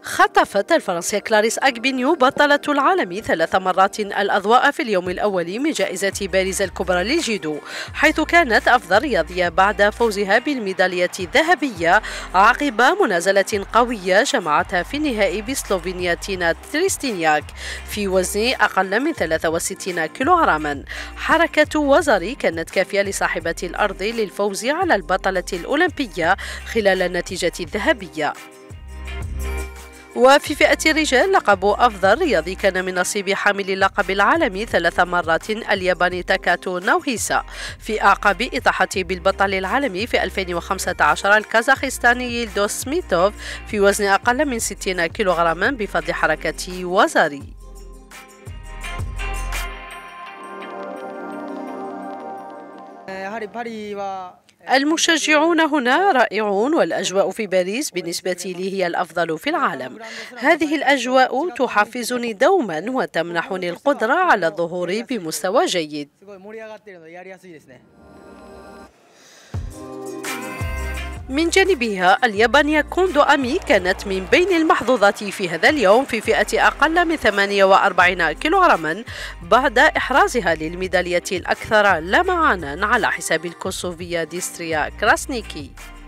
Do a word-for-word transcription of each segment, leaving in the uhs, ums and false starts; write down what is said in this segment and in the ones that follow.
خطفت الفرنسية كلاريس أغبينيو بطلة العالم ثلاث مرات الأضواء في اليوم الأول من جائزة باريس الكبرى للجودو، حيث كانت أفضل رياضية بعد فوزها بالميدالية الذهبية عقب منازلة قوية جمعتها في النهائي بسلوفينيا تينا تريستينياك في وزن أقل من ثلاثة وستين كيلوغراما. حركة وزاري كانت كافية لصاحبة الأرض للفوز على البطلة الأولمبية خلال النتيجة الذهبية. وفي فئة الرجال لقب أفضل رياضي كان من نصيب حامل اللقب العالمي ثلاث مرات الياباني تاكاتو نوهيسا، في أعقاب إطاحته بالبطل العالمي في ألفين وخمسة عشر الكازاخستاني يلدوس سميتوف في وزن أقل من ستين كيلوغراما بفضل حركة وزاري. المشجعون هنا رائعون، والأجواء في باريس بالنسبة لي هي الأفضل في العالم. هذه الأجواء تحفزني دوما وتمنحني القدرة على الظهور بمستوى جيد. من جانبها اليابانية كوندو أمي كانت من بين المحظوظات في هذا اليوم في فئة أقل من ثمانية وأربعين كيلوغراما بعد إحرازها للميدالية الأكثر لمعانا على حساب الكوسوفية ديستريا كراسنيكي.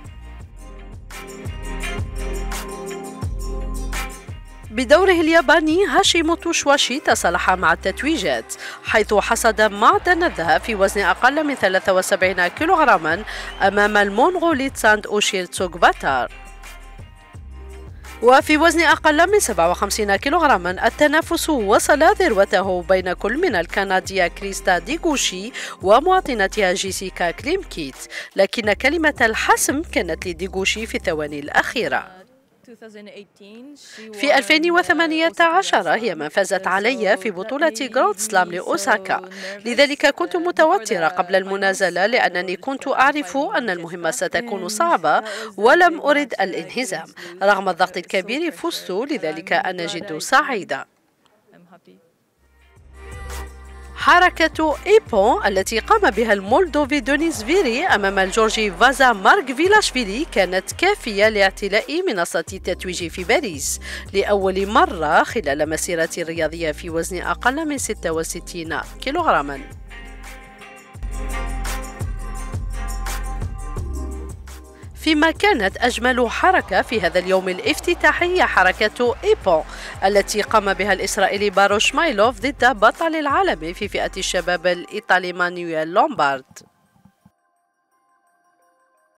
بدوره الياباني هاشيموتو شواشي تصالح مع التتويجات، حيث حصد معدن الذهب في وزن أقل من ثلاثة وسبعين كيلوغراما أمام المونغولي تساند أوشير تسوغباتار. وفي وزن أقل من سبعة وخمسين كيلوغراما التنافس وصل ذروته بين كل من الكندية كريستا ديغوشي ومواطنتها جيسيكا كليمكيت، لكن كلمة الحسم كانت لديغوشي في الثواني الأخيرة. في ألفين وثمانية عشر هي من فازت علي في بطولة جراند سلام لأوساكا، لذلك كنت متوترة قبل المنازلة لأنني كنت أعرف أن المهمة ستكون صعبة ولم أرد الانهزام. رغم الضغط الكبير فزت، لذلك أنا جد سعيدة. حركة إيبون التي قام بها المولدوفي دونيس فيري أمام الجورجي فازا مارك فيلاشفيلي كانت كافية لاعتلاء منصة التتويج في باريس لأول مرة خلال مسيرتي الرياضية في وزن أقل من ستة وستين كيلوغراما. فيما كانت أجمل حركة في هذا اليوم الافتتاحي هي حركة إيبون التي قام بها الإسرائيلي باروش مايلوف ضد بطل العالم في فئة الشباب الإيطالي مانويل لومبارد.